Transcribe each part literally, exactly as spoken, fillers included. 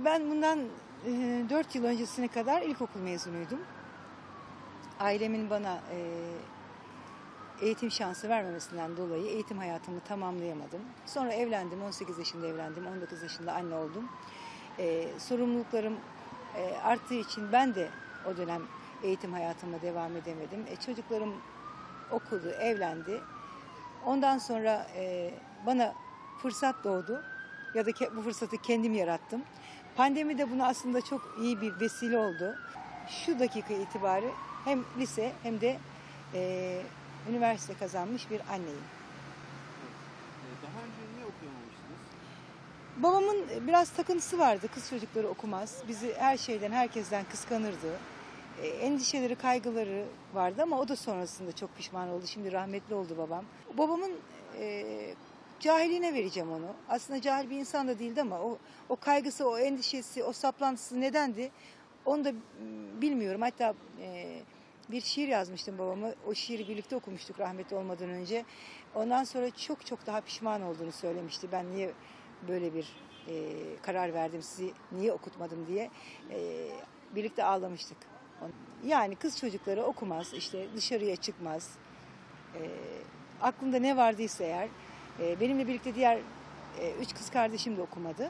Ben bundan e, dört yıl öncesine kadar ilkokul mezunuydum. Ailemin bana e, eğitim şansı vermemesinden dolayı eğitim hayatımı tamamlayamadım. Sonra evlendim, on sekiz yaşında evlendim, on dokuz yaşında anne oldum. E, sorumluluklarım e, arttığı için ben de o dönem eğitim hayatıma devam edemedim. E, çocuklarım okudu, evlendi. Ondan sonra e, bana fırsat doğdu ya da bu fırsatı kendim yarattım. Pandemi de buna aslında çok iyi bir vesile oldu. Şu dakika itibari hem lise hem de e, üniversite kazanmış bir anneyim. Daha önce niye okuyamamıştınız? Babamın biraz takıntısı vardı. Kız çocukları okumaz. Bizi her şeyden, herkesten kıskanırdı. E, endişeleri, kaygıları vardı ama o da sonrasında çok pişman oldu. Şimdi rahmetli oldu babam. Babamın e, cahilliğine vereceğim onu. Aslında cahil bir insan da değildi ama o, o kaygısı, o endişesi, o saplantısı nedendi? Onu da bilmiyorum. Hatta e, bir şiir yazmıştım babama. O şiiri birlikte okumuştuk rahmetli olmadan önce. Ondan sonra çok çok daha pişman olduğunu söylemişti. Ben niye böyle bir e, karar verdim, sizi niye okutmadım diye e, birlikte ağlamıştık. Yani kız çocukları okumaz, işte dışarıya çıkmaz. E, aklında ne vardıysa eğer, e, benimle birlikte diğer e, üç kız kardeşim de okumadı.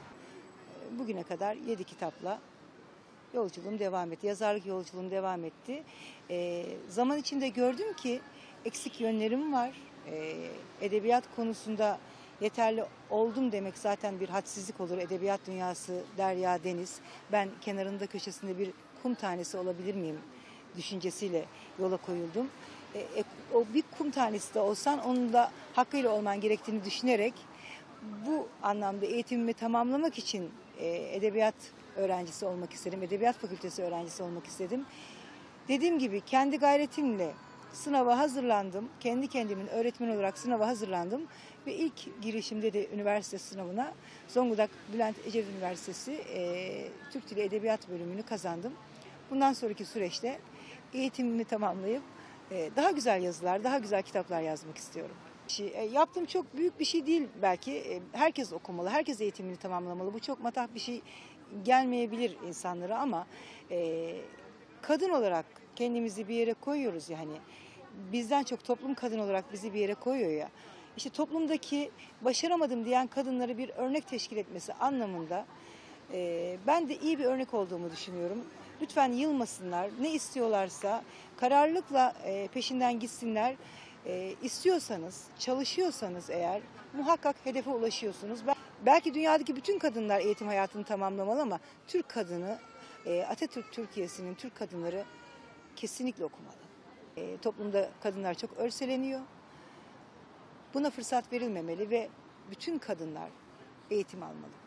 E, bugüne kadar yedi kitapla yolculuğum devam etti, yazarlık yolculuğum devam etti. E, zaman içinde gördüm ki eksik yönlerim var. E, edebiyat konusunda yeterli oldum demek zaten bir hadsizlik olur. Edebiyat dünyası derya deniz. Ben kenarında köşesinde bir kum tanesi olabilir miyim düşüncesiyle yola koyuldum. E, e, o bir kum tanesi de olsan onun da hakkıyla olman gerektiğini düşünerek bu anlamda eğitimimi tamamlamak için e, edebiyat öğrencisi olmak istedim. Edebiyat fakültesi öğrencisi olmak istedim. Dediğim gibi kendi gayretimle sınava hazırlandım. Kendi kendimin öğretmen olarak sınava hazırlandım. Ve ilk girişimde de üniversite sınavına Zonguldak Bülent Ecevit Üniversitesi e, Türk Dili Edebiyat bölümünü kazandım. Bundan sonraki süreçte eğitimimi tamamlayıp e, daha güzel yazılar, daha güzel kitaplar yazmak istiyorum. E, yaptığım çok büyük bir şey değil belki. E, herkes okumalı, herkes eğitimini tamamlamalı. Bu çok matah bir şey gelmeyebilir insanlara ama e, kadın olarak kendimizi bir yere koyuyoruz yani. Bizden çok toplum kadın olarak bizi bir yere koyuyor ya. İşte toplumdaki başaramadım diyen kadınları bir örnek teşkil etmesi anlamında e, ben de iyi bir örnek olduğumu düşünüyorum. Lütfen yılmasınlar. Ne istiyorlarsa kararlılıkla e, peşinden gitsinler. E, istiyorsanız, çalışıyorsanız eğer muhakkak hedefe ulaşıyorsunuz. Belki dünyadaki bütün kadınlar eğitim hayatını tamamlamalı ama Türk kadını, e, Atatürk Türkiye'sinin Türk kadınları kesinlikle okumalı. E, toplumda kadınlar çok örseleniyor. Buna fırsat verilmemeli ve bütün kadınlar eğitim almalı.